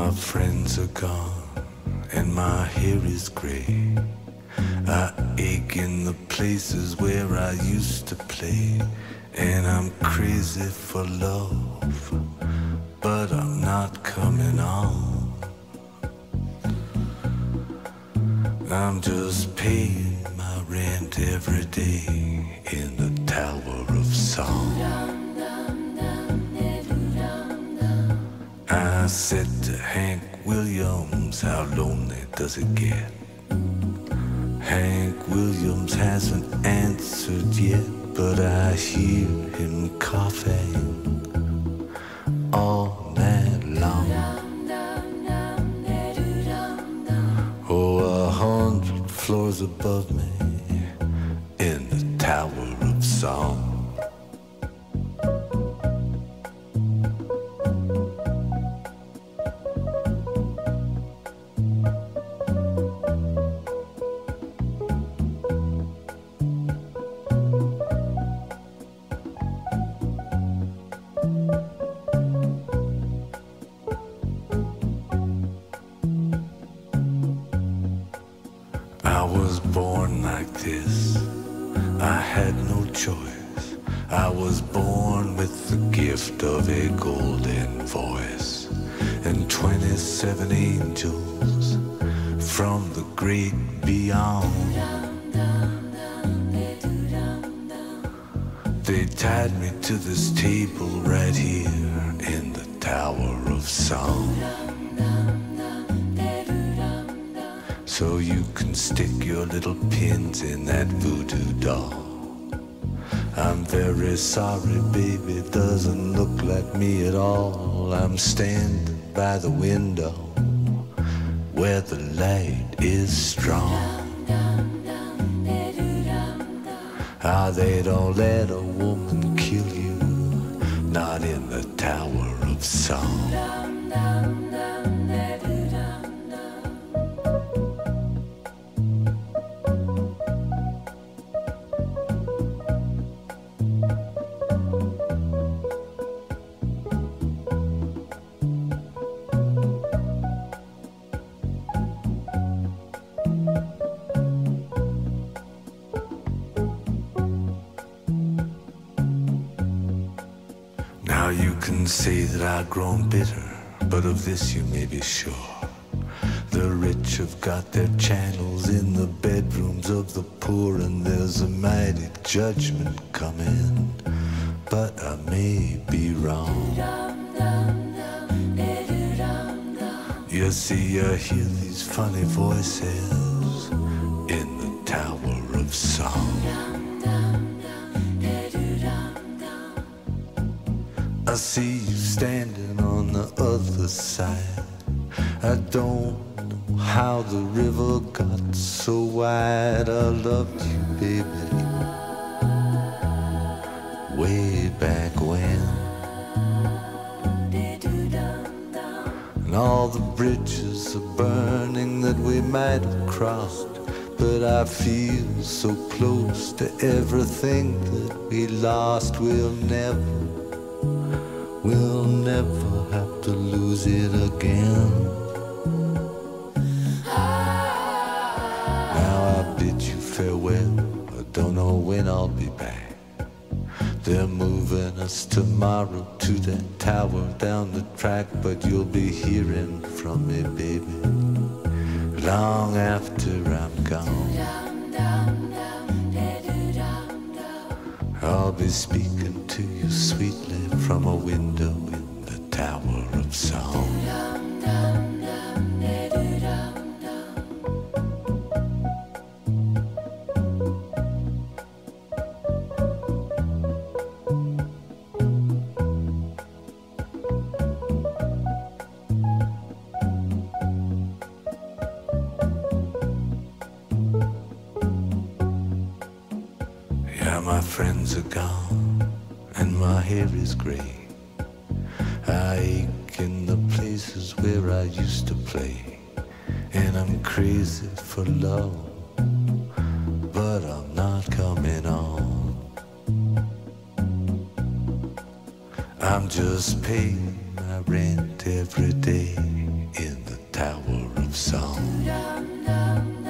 My friends are gone and my hair is gray. I ache in the places where I used to play. And I'm crazy for love, but I'm not coming on. I'm just paying my rent every day in the Tower of Song. I said to Hank Williams, how lonely does it get? Hank Williams hasn't answered yet, but I hear him coughing all night long. Oh, 100 floors above me in the Tower of Song. I was born like this, I had no choice. I was born with the gift of a golden voice, and 27 angels from the great beyond. They tied me to this table right here in the Tower of Song, so you can stick your little pins in that voodoo doll. I'm very sorry, baby, it doesn't look like me at all. I'm standing by the window where the light is strong. Ah, they don't let a woman kill you, not in the Tower of Song. Now you can say that I've grown bitter, but of this you may be sure. The rich have got their channels in the bedrooms of the poor, and there's a mighty judgment coming, but I may be wrong. You see, I hear these funny voices in the Tower of Song. I see you standing on the other side. I don't know how the river got so wide. I loved you, baby, way back when. And all the bridges are burning that we might have crossed, but I feel so close to everything that we lost. We'll never have to lose it again. Now I bid you farewell, I don't know when I'll be back. They're moving us tomorrow to that tower down the track, but you'll be hearing from me, baby, long after I'm gone. I'll be speaking to you sweetly from a window in the Tower of Song. Yeah, my friends are gone and my hair is gray. I ache in the places where I used to play, and I'm crazy for love, but I'm not coming on. I'm just paying my rent every day tower of song.